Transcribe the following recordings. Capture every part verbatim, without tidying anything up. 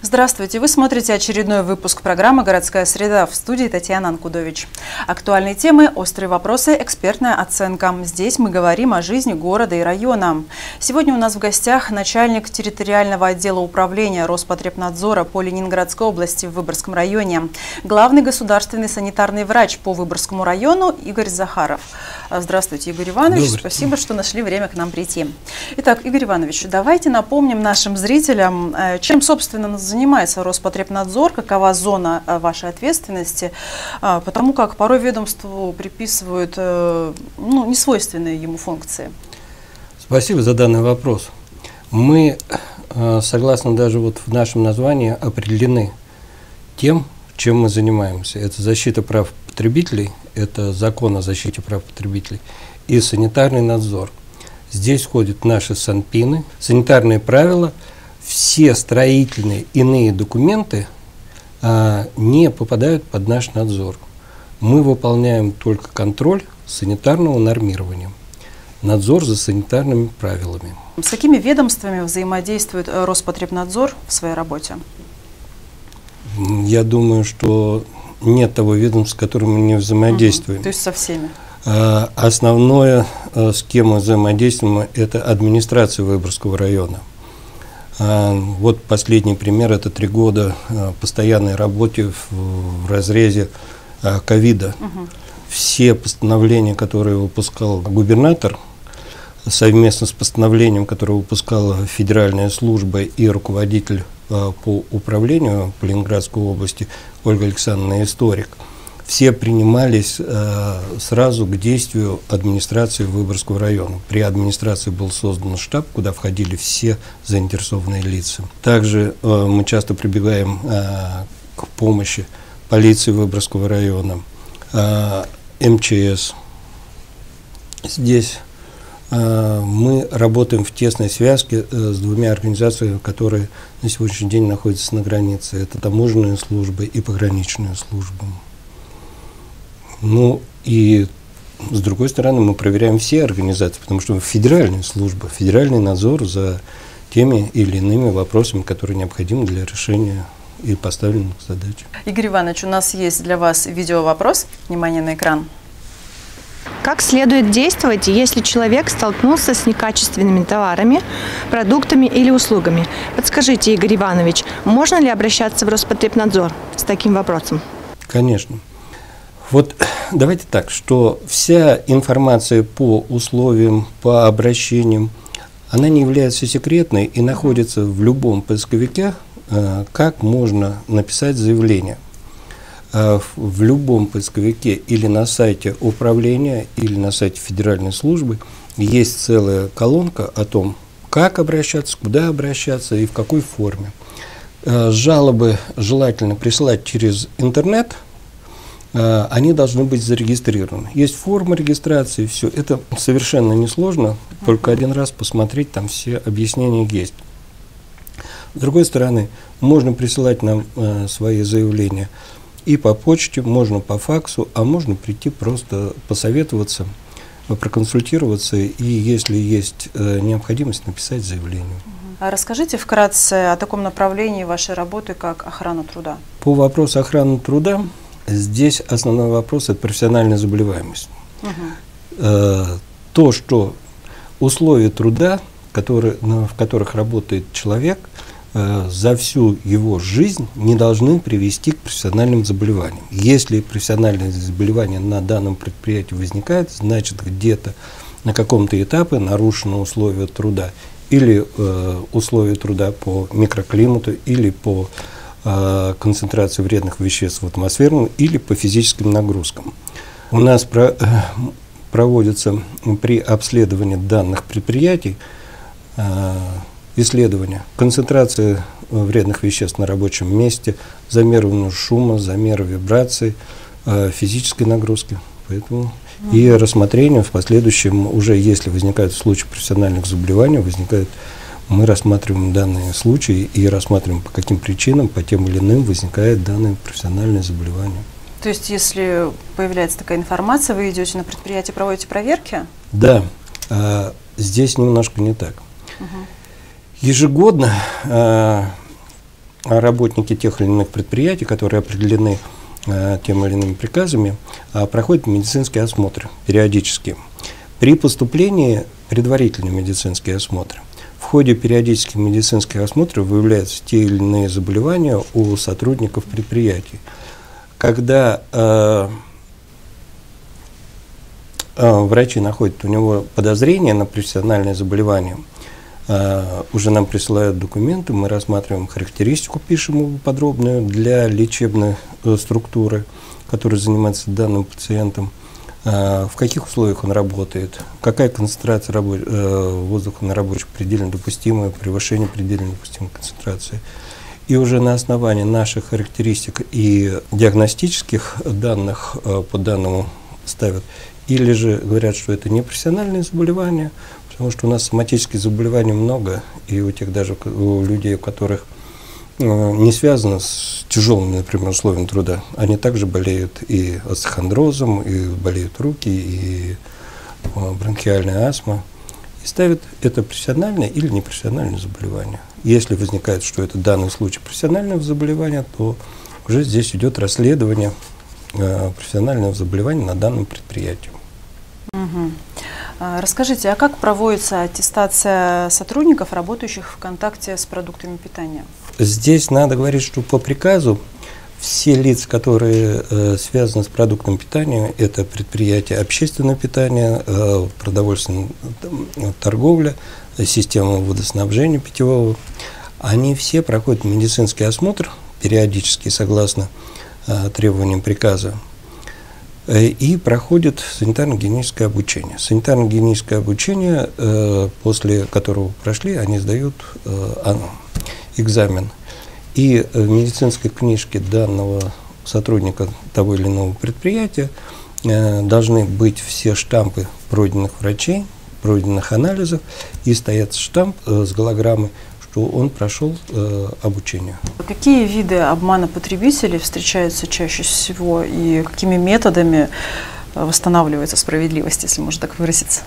Здравствуйте! Вы смотрите очередной выпуск программы «Городская среда», в студии Татьяна Анкудович. Актуальные темы, острые вопросы, экспертная оценка. Здесь мы говорим о жизни города и района. Сегодня у нас в гостях начальник территориального отдела управления Роспотребнадзора по Ленинградской области в Выборгском районе, главный государственный санитарный врач по Выборгскому району Игорь Захаров. Здравствуйте, Игорь Иванович. Добрый. Спасибо, что нашли время к нам прийти. Итак, Игорь Иванович, давайте напомним нашим зрителям, чем, собственно, занимается Роспотребнадзор, какова зона вашей ответственности, потому как порой ведомству приписывают ну, несвойственные ему функции. Спасибо за данный вопрос. Мы, согласно даже вот в нашем названии, определены тем, чем мы занимаемся. Это защита прав потребителей, это закон о защите прав потребителей и санитарный надзор. Здесь входят наши санпины, санитарные правила. Все строительные иные документы а, не попадают под наш надзор. Мы выполняем только контроль санитарного нормирования, надзор за санитарными правилами. С какими ведомствами взаимодействует Роспотребнадзор в своей работе? Я думаю, что нет того ведомства, с которым мы не взаимодействуем. Угу. То есть со всеми? А, основное, а, с кем мы взаимодействуем, это администрация Выборгского района. Вот последний пример – это три года постоянной работы в, в разрезе ковида. Угу. Все постановления, которые выпускал губернатор, совместно с постановлением, которое выпускала федеральная служба и руководитель по управлению по Ленинградской области Ольга Александровна Историк, все принимались э, сразу к действию администрации Выборгского района. При администрации был создан штаб, куда входили все заинтересованные лица. Также э, мы часто прибегаем э, к помощи полиции Выборгского района, э, эм че эс. Здесь э, мы работаем в тесной связке э, с двумя организациями, которые на сегодняшний день находятся на границе. Это таможенные службы и пограничные службы. Ну и с другой стороны мы проверяем все организации, потому что федеральная служба, федеральный надзор за теми или иными вопросами, которые необходимы для решения и поставленных задач. Игорь Иванович, у нас есть для вас видеовопрос. Внимание на экран. Как следует действовать, если человек столкнулся с некачественными товарами, продуктами или услугами? Подскажите, Игорь Иванович, можно ли обращаться в Роспотребнадзор с таким вопросом? Конечно. Вот давайте так, что вся информация по условиям, по обращениям, она не является секретной и находится в любом поисковике, как можно написать заявление. В любом поисковике или на сайте управления, или на сайте федеральной службы есть целая колонка о том, как обращаться, куда обращаться и в какой форме. Жалобы желательно присылать через интернет. Они должны быть зарегистрированы. Есть форма регистрации, все. Это совершенно несложно, uh-huh. только один раз посмотреть, там все объяснения есть. С другой стороны, можно присылать нам э, свои заявления и по почте, можно по факсу, а можно прийти просто посоветоваться, проконсультироваться и, если есть э, необходимость, написать заявление. Uh-huh. А расскажите вкратце о таком направлении вашей работы, как охрана труда. По вопросу охраны труда, здесь основной вопрос – это профессиональная заболеваемость. Угу. Э, то, что условия труда, которые, в которых работает человек, э, за всю его жизнь не должны привести к профессиональным заболеваниям. Если профессиональное заболевание на данном предприятии возникает, значит, где-то на каком-то этапе нарушены условия труда. Или э, условия труда по микроклимату, или по концентрации вредных веществ в атмосферу или по физическим нагрузкам. У нас про, проводится при обследовании данных предприятий э, исследования концентрации вредных веществ на рабочем месте, замеры шума, замеры вибраций, э, физической нагрузки. Поэтому угу. и рассмотрение в последующем, уже если возникают случаи профессиональных заболеваний, возникают мы рассматриваем данные случаи и рассматриваем, по каким причинам, по тем или иным возникает данное профессиональное заболевание. То есть, если появляется такая информация, вы идете на предприятие, проводите проверки? Да, а, здесь немножко не так. Угу. Ежегодно а, работники тех или иных предприятий, которые определены э, тем или иными приказами, э, проходят медицинские осмотры периодически. При поступлении предварительные медицинские осмотры. В ходе периодических медицинских осмотров выявляются те или иные заболевания у сотрудников предприятий. Когда э, э, врачи находят у него подозрение на профессиональное заболевание, э, уже нам присылают документы, мы рассматриваем характеристику, пишем его подробную для лечебной э, структуры, которая занимается данным пациентом, э, в каких условиях он работает, какая концентрация рабо- э, воздуха на рабочих предельно допустимая, превышение предельно допустимой концентрации. И уже на основании наших характеристик и диагностических данных э, по данному ставят, или же говорят, что это не профессиональные заболевания, потому что у нас соматических заболеваний много, и у тех даже у людей, у которых э, не связано с тяжелыми, например, условиями труда, они также болеют и остеохондрозом, и болеют руки, и э, бронхиальная астма. И ставят это профессиональное или непрофессиональное заболевание. Если возникает, что это данный случай профессионального заболевания, то уже здесь идет расследование э, профессионального заболевания на данном предприятии. Угу. Расскажите, а как проводится аттестация сотрудников, работающих в контакте с продуктами питания? Здесь надо говорить, что по приказу все лица, которые э, связаны с продуктом питания, это предприятия общественного питания, э, продовольственная э, торговля, система водоснабжения питьевого, они все проходят медицинский осмотр периодически, согласно э, требованиям приказа, э, и проходят санитарно-гигиеническое обучение. Санитарно-гигиеническое обучение, э, после которого прошли, они сдают э, экзамен. И в медицинской книжке данного сотрудника того или иного предприятия э, должны быть все штампы пройденных врачей, пройденных анализов, и стоят штамп э, с голограммой, что он прошел э, обучение. Какие виды обмана потребителей встречаются чаще всего и какими методами восстанавливается справедливость, если можно так выразиться?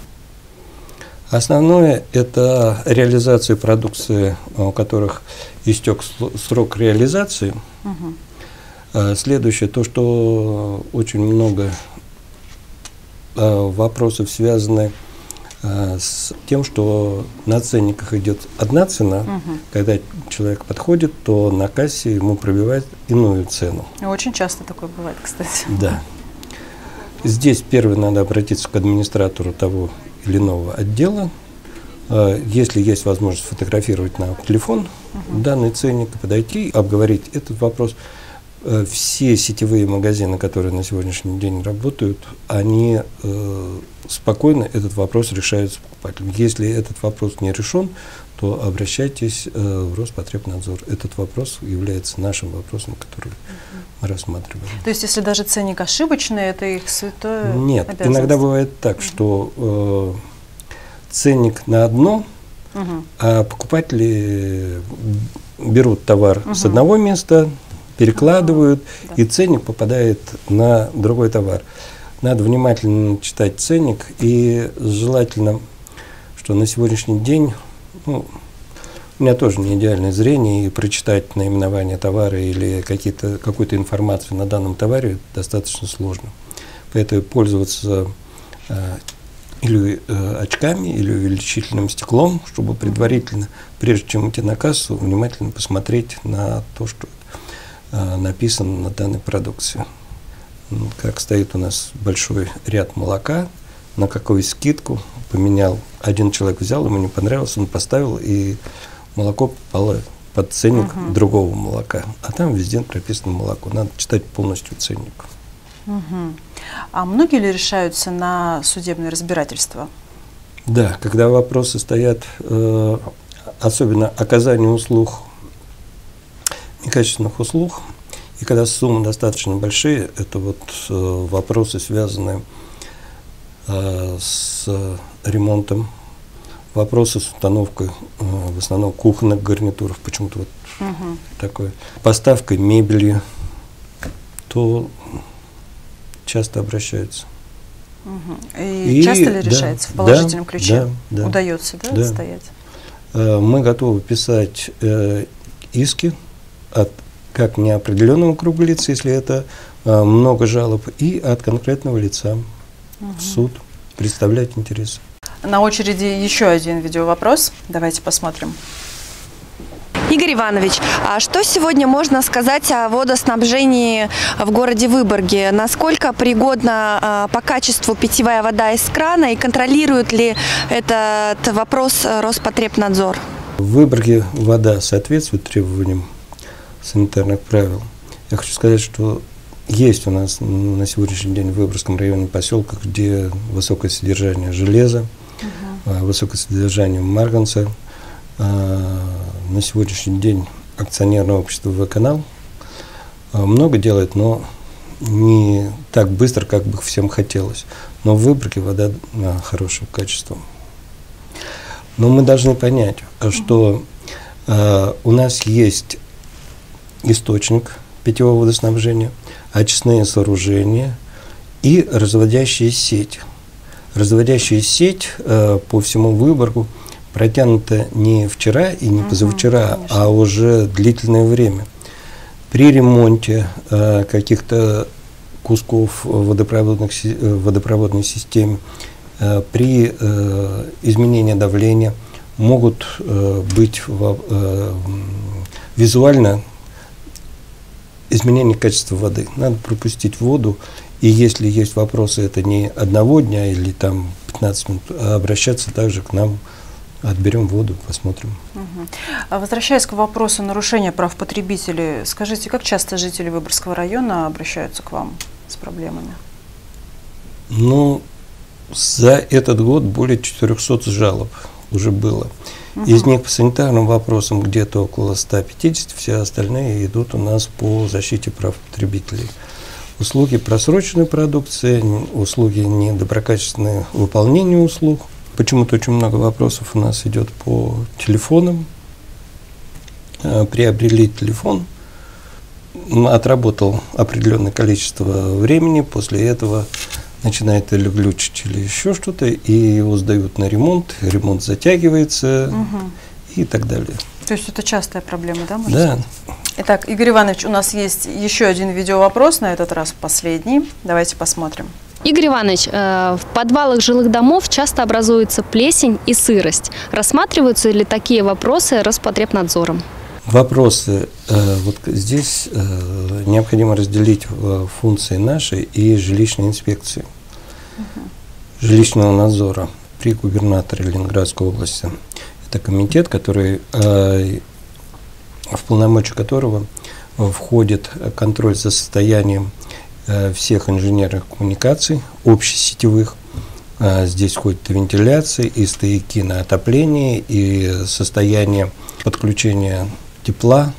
Основное – это реализация продукции, у которых истек срок реализации. Угу. Следующее, то, что очень много вопросов связаны с тем, что на ценниках идет одна цена, угу. Когда человек подходит, то на кассе ему пробивают иную цену. Очень часто такое бывает, кстати. Да. Здесь первое надо обратиться к администратору того или иного отдела. Если есть возможность фотографировать на телефон угу. данный ценник, подойти, обговорить этот вопрос. Все сетевые магазины, которые на сегодняшний день работают, они э, спокойно этот вопрос решают с покупателем. Если этот вопрос не решен, то обращайтесь э, в Роспотребнадзор. Этот вопрос является нашим вопросом, который угу. мы рассматриваем. То есть, если даже ценник ошибочный, это их святое Нет, обязанность? Иногда бывает так, угу. что э, ценник на одно, угу. а покупатели берут товар угу. с одного места, перекладывают, а, да. и ценник попадает на другой товар. Надо внимательно читать ценник, и желательно, что на сегодняшний день, ну, у меня тоже не идеальное зрение, и прочитать наименование товара или какие-то, какую-то информацию на данном товаре достаточно сложно. Поэтому пользоваться э, или э, очками, или увеличительным стеклом, чтобы предварительно, прежде чем идти на кассу, внимательно посмотреть на то, что написано на данной продукции. Как стоит у нас большой ряд молока, на какую скидку поменял. Один человек взял, ему не понравилось, он поставил, и молоко попало под ценник угу. другого молока. А там везде прописано молоко. Надо читать полностью ценник. Угу. А многие ли решаются на судебное разбирательство? Да, когда вопросы стоят, э, особенно оказание услуг, некачественных услуг, и когда суммы достаточно большие, это вот э, вопросы, связанные э, с ремонтом, вопросы с установкой э, в основном кухонных гарнитуров, почему-то вот угу. такое, поставкой мебели, то часто обращаются. Угу. И, и часто ли решается, да, в положительном да, ключе? Да, да, удается, да, да. отстоять? Э, мы готовы писать э, иски от как неопределенного круга лиц, если это а, много жалоб, и от конкретного лица угу. в суд представлять интересы. На очереди еще один видеовопрос. Давайте посмотрим. Игорь Иванович, а что сегодня можно сказать о водоснабжении в городе Выборге? Насколько пригодна по качеству питьевая вода из крана и контролирует ли этот вопрос Роспотребнадзор? В Выборге вода соответствует требованиям санитарных правил. Я хочу сказать, что есть у нас на сегодняшний день в Выборгском районе поселках, где высокое содержание железа, угу. высокое содержание марганца. На сегодняшний день акционерное общество «Водоканал» много делает, но не так быстро, как бы всем хотелось. Но в Выборге вода хорошего качества. Но мы должны понять, что у нас есть источник питьевого водоснабжения, очистные сооружения и разводящая сеть. Разводящая сеть по всему Выборгу протянута не вчера и не позавчера, угу, а уже длительное время. При ремонте э, каких-то кусков водопроводных, водопроводной системы, э, при э, изменении давления могут э, быть э, визуально изменение качества воды. Надо пропустить воду, и если есть вопросы, это не одного дня или там пятнадцать минут, а обращаться также к нам. Отберем воду, посмотрим. Угу. Возвращаясь к вопросу нарушения прав потребителей, скажите, как часто жители Выборгского района обращаются к вам с проблемами? Ну, за этот год более четырёхсот жалоб уже было. Угу. Из них по санитарным вопросам где-то около ста пятидесяти, все остальные идут у нас по защите прав потребителей. Услуги просроченной продукции, услуги недоброкачественное выполнение услуг. Почему-то очень много вопросов у нас идет по телефонам. Приобрели телефон, отработал определенное количество времени, после этого начинает или глючить, или еще что-то, и его сдают на ремонт, ремонт затягивается угу. и так далее. То есть это частая проблема, да? Да. Сказать? Итак, Игорь Иванович, у нас есть еще один видеовопрос, на этот раз последний. Давайте посмотрим. Игорь Иванович, в подвалах жилых домов часто образуется плесень и сырость. Рассматриваются ли такие вопросы Роспотребнадзором? Вопросы. Вот здесь необходимо разделить функции нашей и жилищной инспекции, угу. жилищного надзора при губернаторе Ленинградской области. Это комитет, который, в полномочия которого входит контроль за состоянием всех инженерных коммуникаций, общесетевых. Здесь входит и вентиляция, и стояки на отопление, и состояние подключения тепла.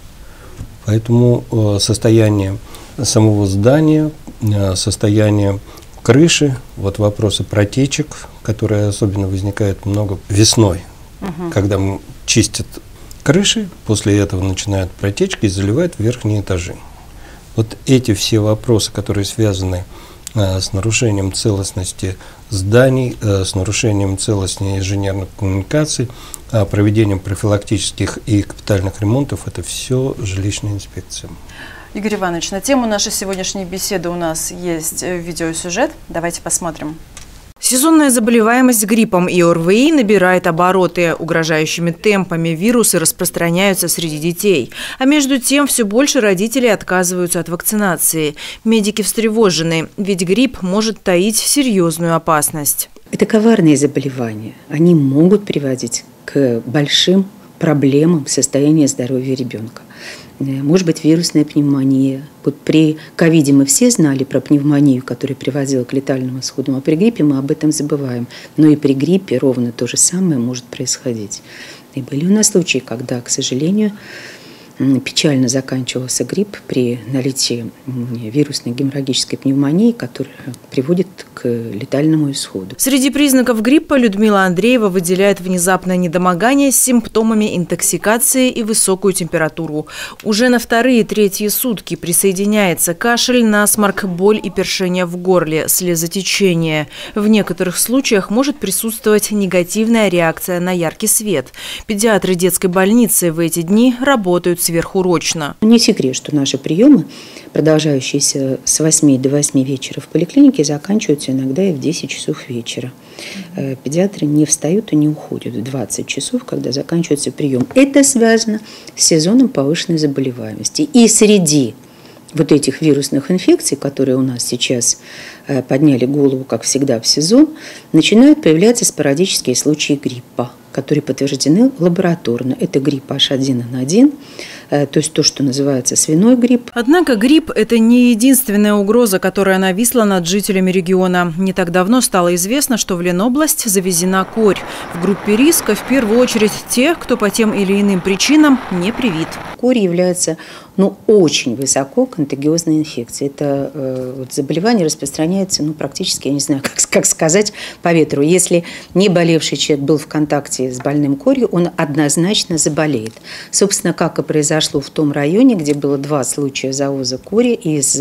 Поэтому состояние самого здания, состояние крыши, вот вопросы протечек, которые особенно возникают много весной, угу. когда чистят крыши, после этого начинают протечки и заливают верхние этажи. Вот эти все вопросы, которые связаны а, с нарушением целостности зданий, а, с нарушением целостности инженерных коммуникаций, а, проведением профилактических и капитальных ремонтов, это все жилищная инспекция. Игорь Иванович, на тему нашей сегодняшней беседы у нас есть видеосюжет. Давайте посмотрим. Сезонная заболеваемость гриппом и ОРВИ набирает обороты. Угрожающими темпами вирусы распространяются среди детей. А между тем все больше родителей отказываются от вакцинации. Медики встревожены, ведь грипп может таить серьезную опасность. Это коварные заболевания. Они могут приводить к большим проблемам состояния здоровья ребенка. Может быть, вирусная пневмония. Вот при ковиде мы все знали про пневмонию, которая приводила к летальным исходам, а при гриппе мы об этом забываем. Но и при гриппе ровно то же самое может происходить. И были у нас случаи, когда, к сожалению, печально заканчивался грипп при наличии вирусной геморрагической пневмонии, которая приводит к летальному исходу. Среди признаков гриппа Людмила Андреева выделяет внезапное недомогание с симптомами интоксикации и высокую температуру. Уже на вторые и третьи сутки присоединяется кашель, насморк, боль и першение в горле, слезотечение. В некоторых случаях может присутствовать негативная реакция на яркий свет. Педиатры детской больницы в эти дни работают сверхурочно. Не секрет, что наши приемы, продолжающиеся с восьми до восьми вечера в поликлинике, заканчиваются иногда и в десять часов вечера. Педиатры не встают и не уходят в двадцать часов, когда заканчивается прием. Это связано с сезоном повышенной заболеваемости. И среди вот этих вирусных инфекций, которые у нас сейчас подняли голову, как всегда, в сезон, начинают появляться спорадические случаи гриппа, которые подтверждены лабораторно. Это грипп эйч один эн один, то есть то, что называется свиной грипп. Однако грипп – это не единственная угроза, которая нависла над жителями региона. Не так давно стало известно, что в Ленобласть завезена корь. В группе риска в первую очередь те, кто по тем или иным причинам не привит. Корь является ну, очень высоко контагиозной инфекцией. Это э, вот, заболевание распространяется ну, практически, я не знаю, как, как сказать, по ветру. Если не болевший человек был в контакте с больным корью, он однозначно заболеет. Собственно, как и произошло в том районе, где было два случая завоза кори из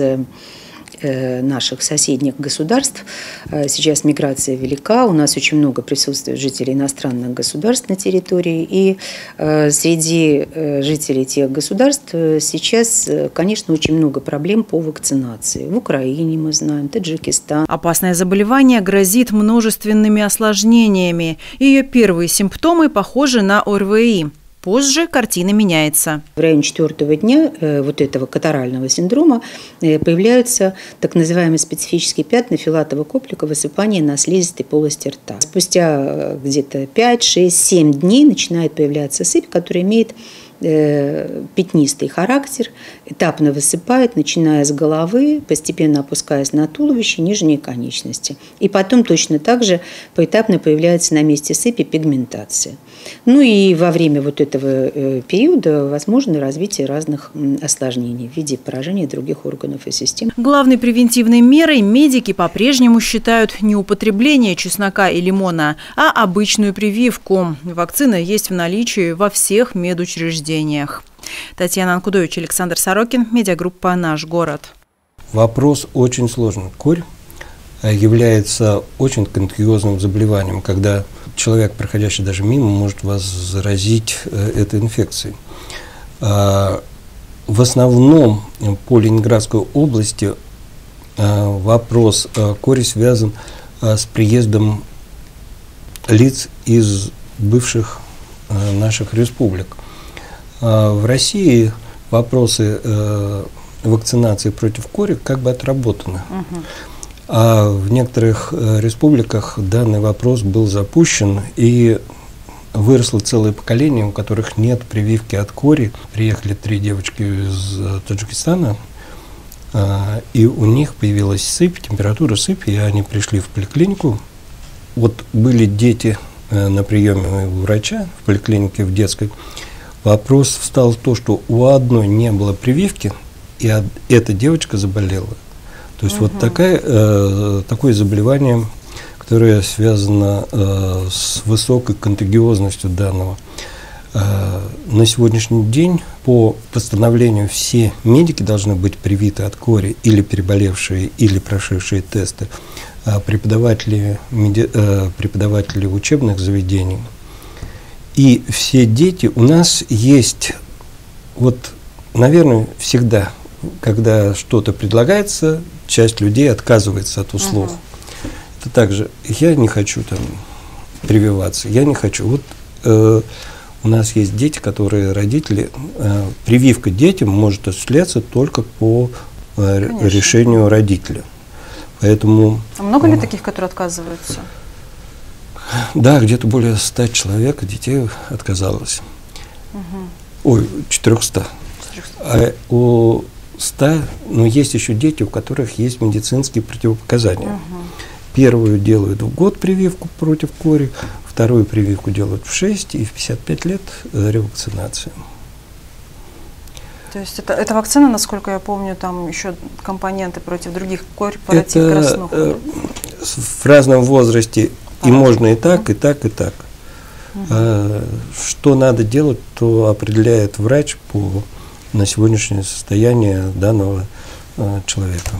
наших соседних государств. Сейчас миграция велика, у нас очень много присутствует жителей иностранных государств на территории, и среди жителей тех государств сейчас, конечно, очень много проблем по вакцинации. В Украине мы знаем, Таджикистан. Опасное заболевание грозит множественными осложнениями. Ее первые симптомы похожи на о эр вэ и. Позже картина меняется. В районе четвертого дня э, вот этого катарального синдрома э, появляются так называемые специфические пятна филатового коплика, высыпания на слизистой полости рта. Спустя э, где-то пять, шесть, семь дней начинает появляться сыпь, которая имеет э, пятнистый характер, этапно высыпает, начиная с головы, постепенно опускаясь на туловище, нижние конечности. И потом точно так же поэтапно появляется на месте сыпи пигментация. Ну и во время вот этого периода возможно развитие разных осложнений в виде поражения других органов и систем. Главной превентивной мерой медики по-прежнему считают не употребление чеснока и лимона, а обычную прививку. Вакцина есть в наличии во всех медучреждениях. Татьяна Анкудович, Александр Сорокин, медиагруппа «Наш город». Вопрос очень сложный. Корь является очень контагиозным заболеванием, когда человек, проходящий даже мимо, может вас заразить этой инфекцией. В основном по Ленинградской области вопрос кори связан с приездом лиц из бывших наших республик. В России вопросы вакцинации против кори как бы отработаны. Угу. А в некоторых республиках данный вопрос был запущен, и выросло целое поколение, у которых нет прививки от кори. Приехали три девочки из Таджикистана, и у них появилась сыпь, температура сыпи, и они пришли в поликлинику. Вот были дети на приеме у врача в поликлинике, в детской. Вопрос встал в то, что у одной не было прививки, и эта девочка заболела. То есть угу. вот такая, э, такое заболевание, которое связано э, с высокой контагиозностью данного. Э, на сегодняшний день по постановлению все медики должны быть привиты от кори, или переболевшие, или прошедшие тесты, э, преподаватели, меди, э, преподаватели учебных заведений. И все дети у нас есть, вот, наверное, всегда, когда что-то предлагается, часть людей отказывается от услуг. Uh-huh. Это также, я не хочу там прививаться, я не хочу. Вот э, у нас есть дети, которые родители, э, прививка детям может осуществляться только по э, решению родителя. Поэтому, а много ли таких, которые отказываются? Да, где-то более ста человек детей отказалось. Uh-huh. Ой, четырехсот. А у ста, но есть еще дети, у которых есть медицинские противопоказания. Uh-huh. Первую делают в год прививку против кори, вторую прививку делают в шесть, и в пятьдесят пять лет ревакцинация. То есть это, это вакцина, насколько я помню, там еще компоненты против других корь, паротит, краснух. Э, в разном возрасте а, и можно и так, uh-huh. и так, и так. Uh-huh. А, что надо делать, то определяет врач по на сегодняшнее состояние данного э, человека.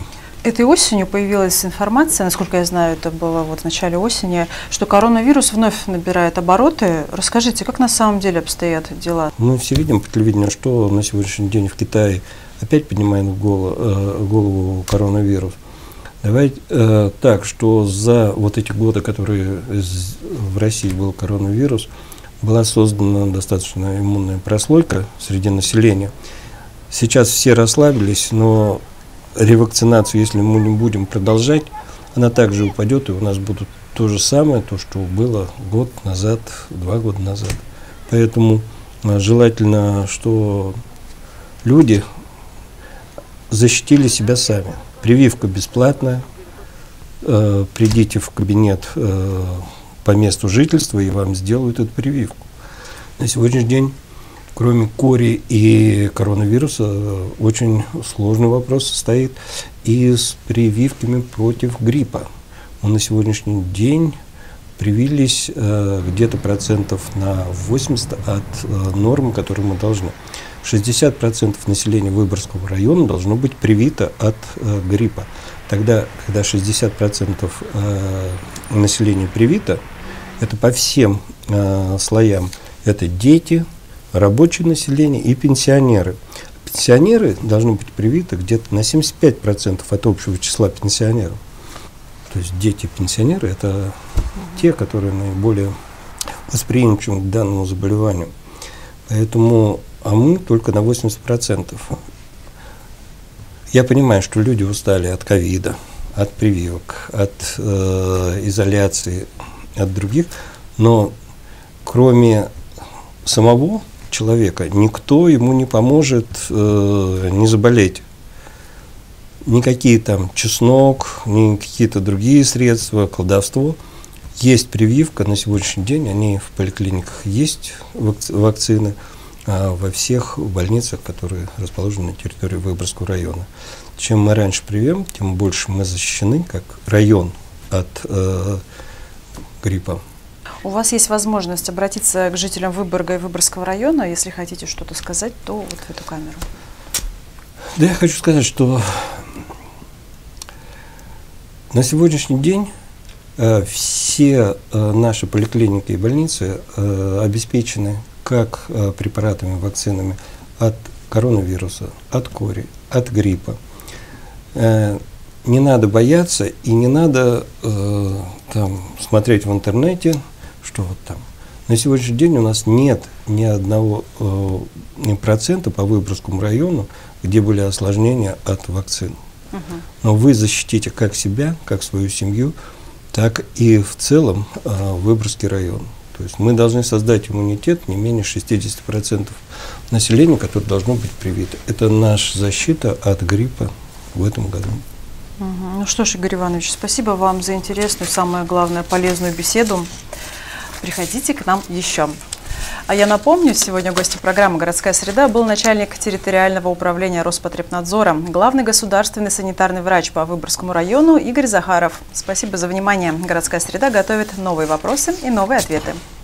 Этой осенью появилась информация, насколько я знаю, это было вот в начале осени, что коронавирус вновь набирает обороты. Расскажите, как на самом деле обстоят дела? Мы все видим по телевидению, что на сегодняшний день в Китае опять поднимает голову, голову коронавирус. Давайте э, так, что за вот эти годы, которые в России был коронавирус, была создана достаточно иммунная прослойка среди населения. Сейчас все расслабились, но ревакцинацию, если мы не будем продолжать, она также упадет, и у нас будут то же самое, то, что было год назад, два года назад. Поэтому желательно, что люди защитили себя сами. Прививка бесплатная. Э, придите в кабинет э, по месту жительства, и вам сделают эту прививку. На сегодняшний день, кроме кори и коронавируса, очень сложный вопрос стоит и с прививками против гриппа. Мы на сегодняшний день привились э, где-то процентов на восемьдесят от э, нормы, которую мы должны. шестьдесят процентов населения Выборгского района должно быть привито от э, гриппа. Тогда, когда шестьдесят процентов э, населения привито, это по всем э, слоям. Это дети, рабочее население и пенсионеры. Пенсионеры должны быть привиты где-то на семьдесят пять процентов от общего числа пенсионеров. То есть дети пенсионеры – это те, которые наиболее восприимчивы к данному заболеванию. Поэтому, а мы только на восемьдесят процентов. Я понимаю, что люди устали от ковида, от прививок, от э, изоляции, от других, но кроме самого человека никто ему не поможет э, не заболеть. Никакие там чеснок, ни какие-то другие средства, колдовство. Есть прививка на сегодняшний день, они в поликлиниках есть, вакцины, а во всех больницах, которые расположены на территории Выборгского района. Чем мы раньше привьем, тем больше мы защищены, как район, от э, гриппа. У вас есть возможность обратиться к жителям Выборга и Выборгского района. Если хотите что-то сказать, то вот в эту камеру. Да, я хочу сказать, что на сегодняшний день э, все э, наши поликлиники и больницы э, обеспечены как э, препаратами, вакцинами от коронавируса, от кори, от гриппа. Э, не надо бояться и не надо э, там, смотреть в интернете, что вот там. На сегодняшний день у нас нет ни одного э, процента по Выборгскому району, где были осложнения от вакцин. Uh-huh. Но вы защитите как себя, как свою семью, так и в целом э, Выборгский район. То есть мы должны создать иммунитет не менее шестьдесят процентов населения, которое должно быть привито. Это наша защита от гриппа в этом году. Угу. Ну что ж, Игорь Иванович, спасибо вам за интересную, самое главное, полезную беседу. Приходите к нам еще. А я напомню, сегодня гостем программы «Городская среда» был начальник территориального управления Роспотребнадзора, главный государственный санитарный врач по Выборгскому району Игорь Захаров. Спасибо за внимание. «Городская среда» готовит новые вопросы и новые ответы.